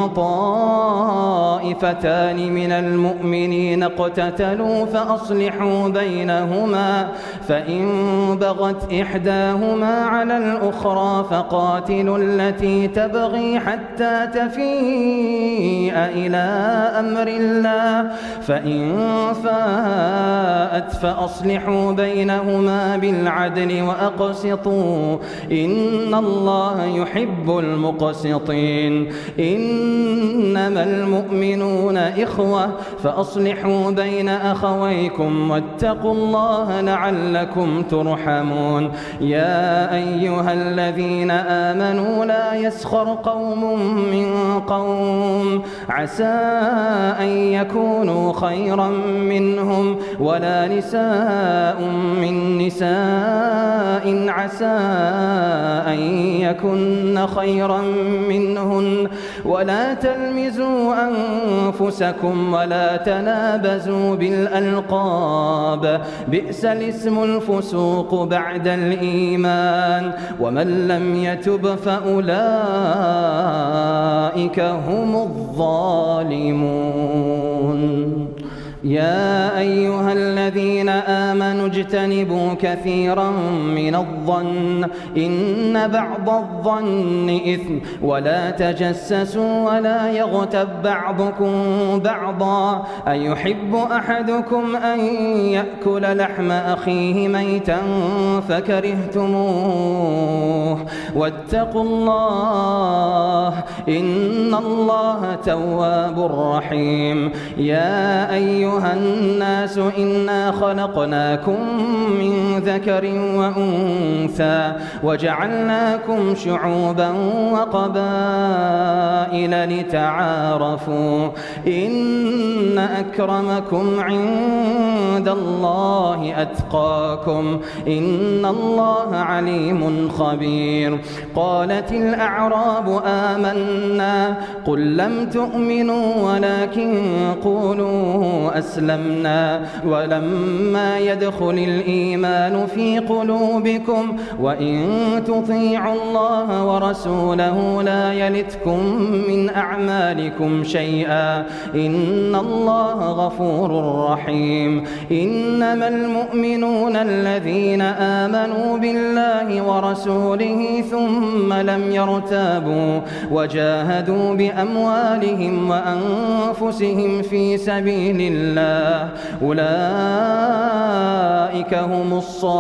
طائفتان من المؤمنين اقتتلوا فأصلحوا بينهما فإن بغت إحداهما على الأخرى فقاتلوا التي تبغي حتى تفيء إلى أمر الله فإن فاءت فأصلحوا بينهما بالعدل وأقسطوا إن الله يحب المقسطين إنما المؤمنون إخوة فأصلحوا بين أخويكم واتقوا الله لعلكم ترحمون يا أيها الذين آمنوا لا يسخر قوم من قوم عسى أن يكونوا خيرا منهم ولا نساء من نساء عسى أن يكن خيرا منهن ولا تلمزوا أنفسكم ولا تنابزوا بالألقاب بئس الاسم الفسوق بعد الإيمان ومن لم يتب فأولئك هم الظالمون يا أيها الذين آمنوا اجتنبوا كثيرا من الظن إن بعض الظن إثم ولا تجسسوا ولا يغتب بعضكم بعضا أيحب أحدكم أن يأكل لحم أخيه ميتا فكرهتموه واتقوا الله إن الله تواب رحيم يا أيها الناس إنا خلقناكم من ذكر وأنثى وجعلناكم شعوبا وقبائل لتعارفوا إن أكرمكم عند الله أتقاكم إن الله عليم خبير قالت الأعراب آمنا قل لم تؤمنوا ولكن قولوا أسلمنا ولما يدخل الإيمان في قلوبكم وإن تطيعوا الله ورسوله لا يلتكم من أعمالكم شيئا إن الله غفور رحيم إنما المؤمنون الذين آمنوا بالله ورسوله ثم لم يرتابوا وجاهدوا بأموالهم وأنفسهم في سبيل الله أولئك هم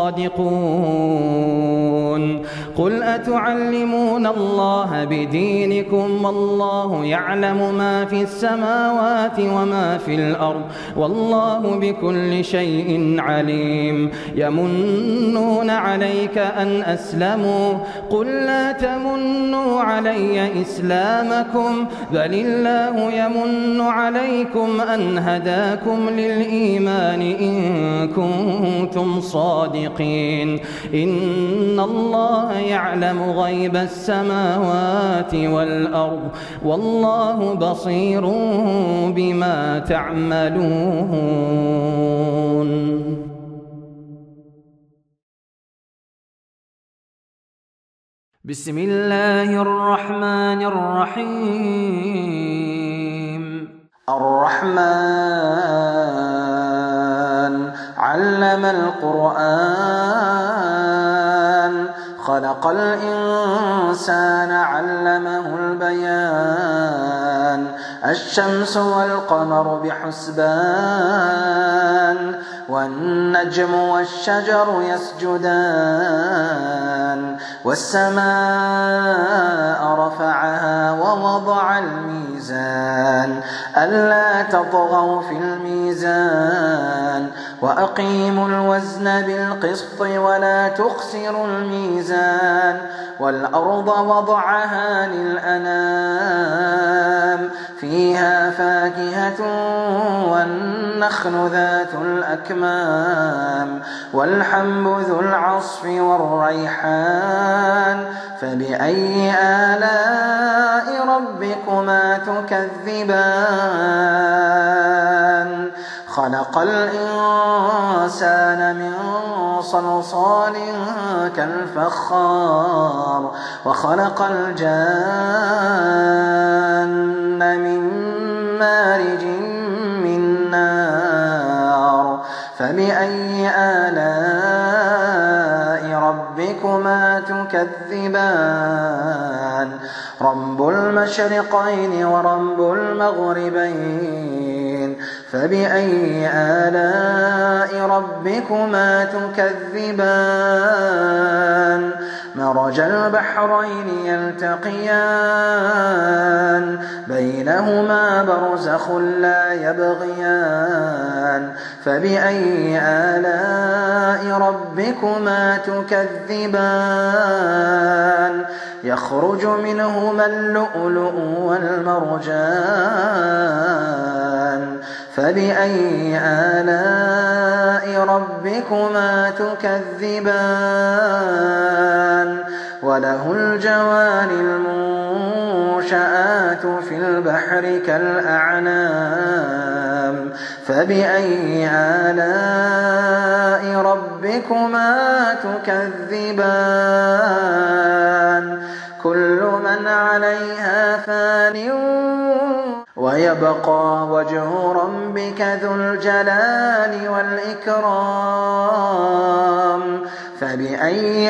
الصادقون قل أتعلمون الله بدينكم والله يعلم ما في السماوات وما في الأرض والله بكل شيء عليم يمنون عليك أن أسلموا قل لا تمنوا علي إسلامكم بل الله يمن عليكم أن هداكم للإيمان إن كنتم صادقين إن الله يعلم غيب السماوات والأرض والله بصير بما تعملون بسم الله الرحمن الرحيم الرحمن علم القرآن خلق الإنسان علمه البيان الشمس والقمر بحسبان والنجم والشجر يسجدان والسماء رفعها ووضع الميزان الميزان ألا تطغوا في الميزان وأقيموا الوزن بالقسط ولا تخسروا الميزان والأرض وضعها للأنام فيها فاكهة والنخل ذات الأكمام والحب ذو العصف والريحان فبأي آلاء ربكما تكذبان خلق الإنسان من صلصال كالفخار وخلق الجان من مارج من نار فبأي آلاء ربكما تكذبان رب المشرقين ورب المغربين فبأي آلاء ربكما تكذبان مرج البحرين يلتقيان بينهما برزخ لا يبغيان فبأي آلاء ربكما تكذبان يخرج منهما اللؤلؤ والمرجان فبأي آلاء ربكما تكذبان وله الجوار المنشآت في البحر كالأعلام فبأي آلاء ربكما تكذبان كل من عليها فان ويبقى وجه ربك ذو الجلال والإكرام فبأي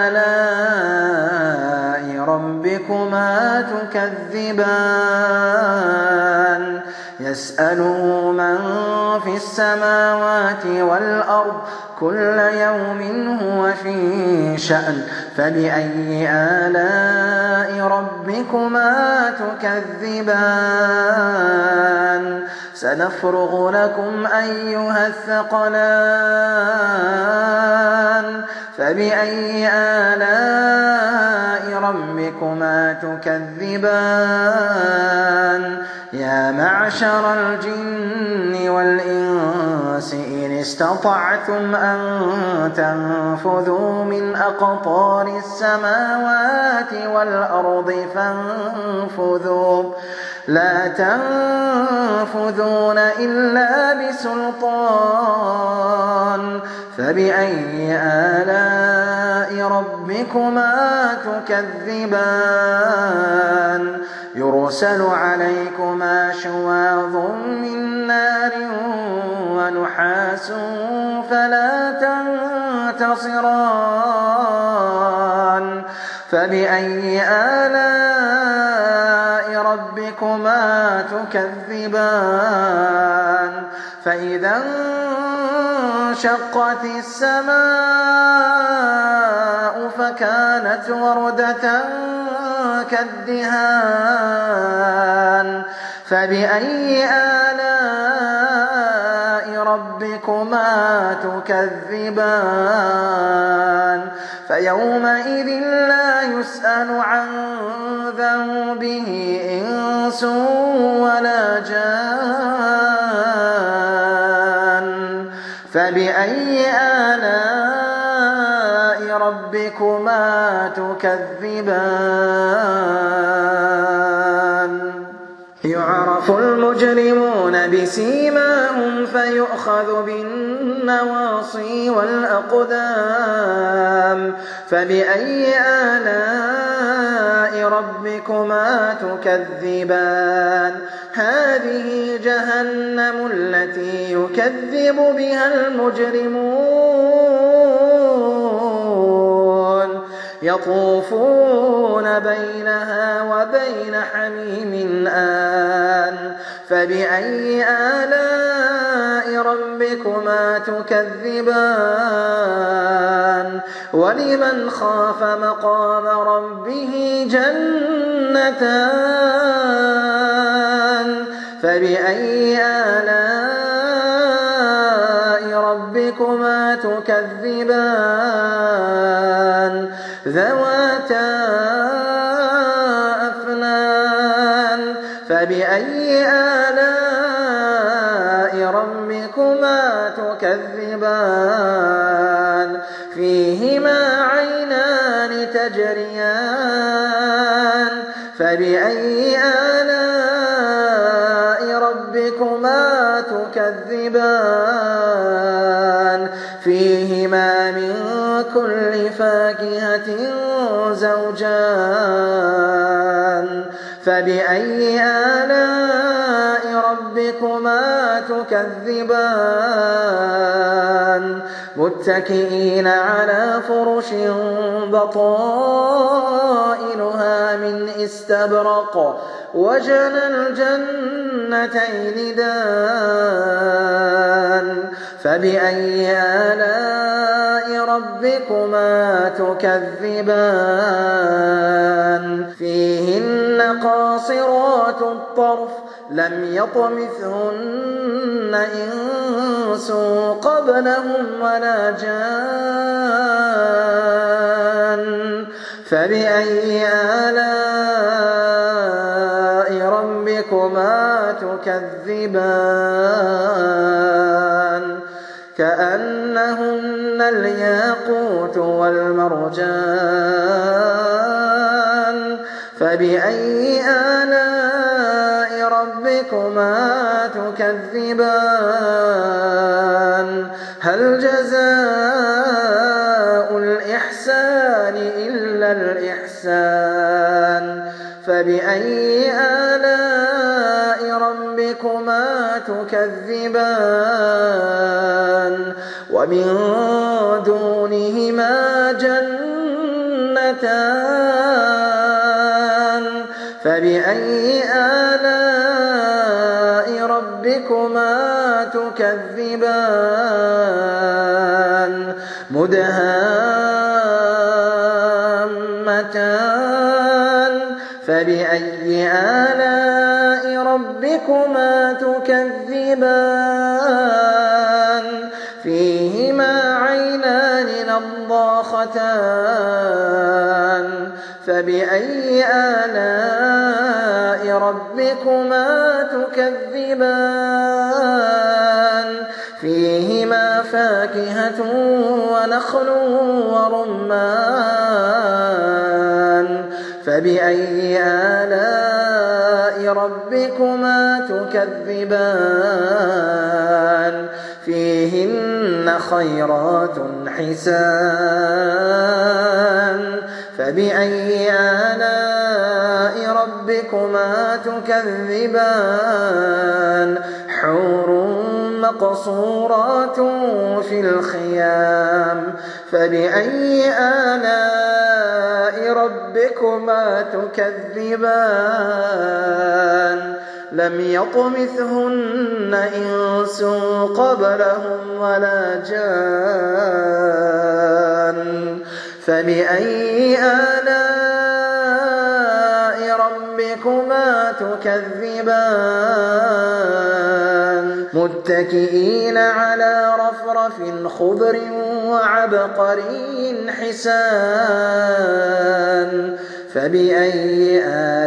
آلاء ربكما تكذبان يسأله من في السماوات والأرض كل يوم هو في شأن فبأي آلاء ربكما تكذبان سنفرغ لكم أيها الثقلان فبأي آلاء ربكما تكذبان يا معشر الجن والإنس إن استطعتم أن تنفذوا من أقطار السماوات والأرض فانفذوا لا تنفذون إلا بسلطان فبأي آلاء ربكما تكذبان يرسل عليكما شواظ من نار ونحاس فلا تنتصران فبأي آلاء ربكما تكذبان فإذا انشقت السماء فكانت وردة كالدهان فبأي آلاء ربكما تكذبان فيومئذ لا يسأل عن ذنبه إنس ولا جان فبأي آلاء ربكما تكذبان يعرف المجرمون بسيماهم فيؤخذ بالنواصي والأقدام فبأي آلاء ربكما تكذبان هذه جهنم التي يكذب بها المجرمون يطوفون بينها وبين حميم آن فبأي آلاء ربكما تكذبان ولمن خاف مقام ربه جنتان فبأي آلاء ربكما تكذبان ذواتا أفنان فبأي آلاء ربكما تكذبان فيهما عينان تجريان فبأي آلاء ربكما تكذبان فيهما من كل فاكهة زوجان فبأي آلاء ربكما تكذبان متكئين على فرش بطائنها من استبرق وجنى الجنتين دان فبأي آلاء ربكما تكذبان فيهن قاصرات الطرف لم يطمثهن إنس قبلهم ولا جان فبأي آلاء ربكما تكذبان كأنهن الياقوت والمرجان فبأي آلاء ربكما تكذبان هل جزاء الإحسان إلا الإحسان فبأي آلاء ربكما تكذبان ومن دونهما جنتان فبأي آلاء ربكما تكذبان مدهامتان فبأي آلاء ربكما تكذبان فيهما عينان نضاختان فبأي آلاء ربكما تكذبان فيهما فاكهة ونخل ورمان فبأي آلاء ربكما تكذبان فيهن خيرات حسان فبأي آلاء ربكما تكذبان حور مقصورات في الخيام فبأي آلاء ربكما تكذبان لم يطمثهن إنس قبلهم ولا جان فبأي آلاء ربكما تكذبان متكئين على رفرف خضر وعبقري حسان فبأي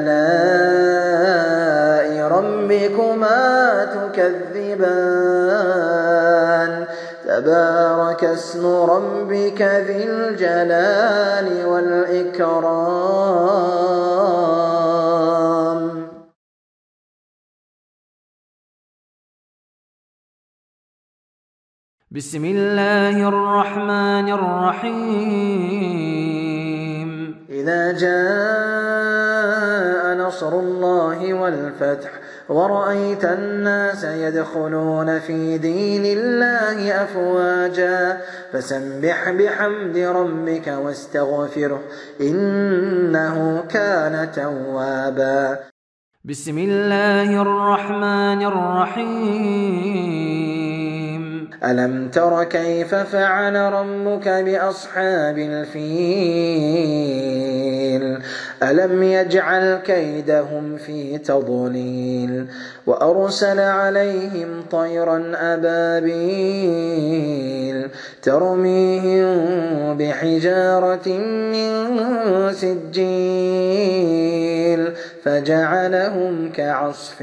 آلاء ربكما تكذبان تبارك اسم ربك ذي الجلال والإكرام. بسم الله الرحمن الرحيم. إذا جاء نصر الله والفتح ورأيت الناس يدخلون في دين الله أفواجا فسبح بحمد ربك واستغفره إنه كان توابا. بسم الله الرحمن الرحيم. ألم تر كيف فعل ربك بأصحاب الفيل ألم يجعل كيدهم في تضليل وأرسل عليهم طيرا أبابيل ترميهم بحجارة من سجيل فجعلهم كعصف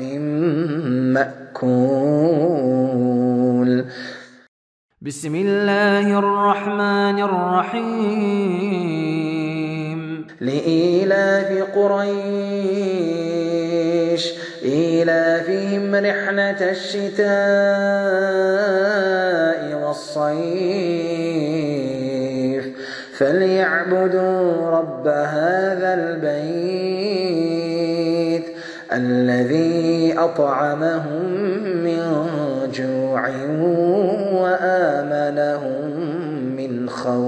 مأكول. بسم الله الرحمن الرحيم. لإيلاف قريش إيلافهم رحلة الشتاء والصيف فليعبدوا رب هذا البيت الذي أطعمهم من جوع وآمنهم من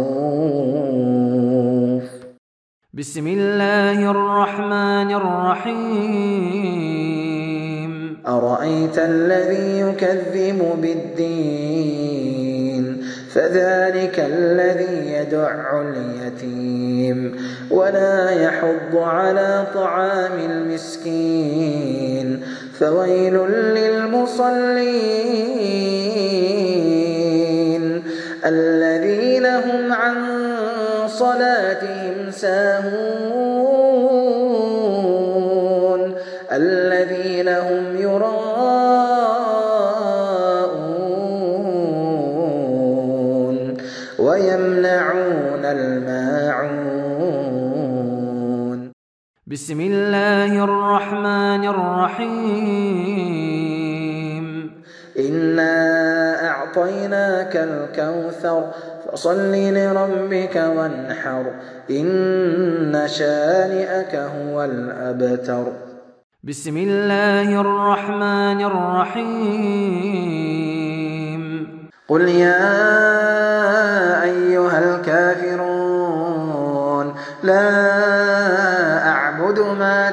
خوف. بسم الله الرحمن الرحيم. أرأيت الذي يكذب بالدين فذلك الذي يدع اليتيم ولا يحض على طعام المسكين فويل للمصلين الذين هم عن صلاتهم ساهون الذين هم يراءون ويمنعون الماعون. بسم الله الرحمن الرحيم. إنا أعطيناك الكوثر فصل لربك وانحر إن شانئك هو الأبتر. بسم الله الرحمن الرحيم. قل يا أيها الكافرون لا أعبد ما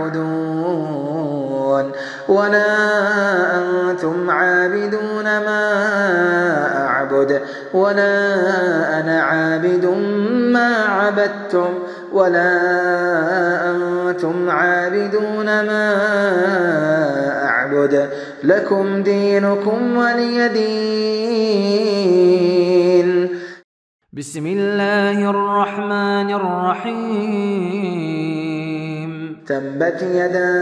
تعبدون ولا أنتم عابدون ما أعبد ولا أنا عابد ما عبدتم ولا أنتم عابدون ما أعبد لكم دينكم ولي دين. بسم الله الرحمن الرحيم. تبت يدا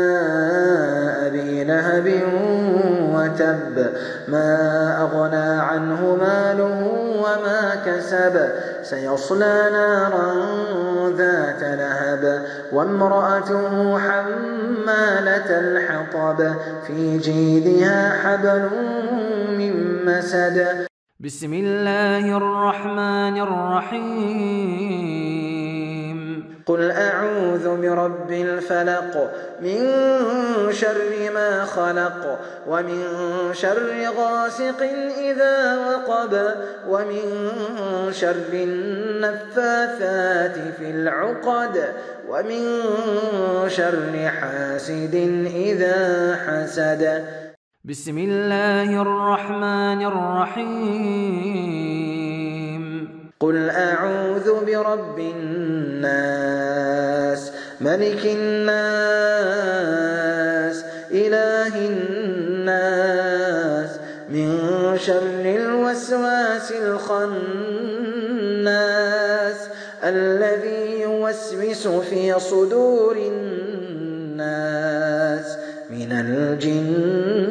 أبي لهب وتب ما أغنى عنه ماله وما كسب سيصلى نارا ذات لهب وامرأته حمالة الحطب في جيدها حبل من مسد. بسم الله الرحمن الرحيم. قل أعوذ برب الفلق من شر ما خلق ومن شر غاسق إذا وقب ومن شر النفاثات في العقد ومن شر حاسد إذا حسد. بسم الله الرحمن الرحيم. قل أعوذ برب الناس ملك الناس إله الناس من شر الوسواس الخناس الذي يوسوس في صدور الناس من الجن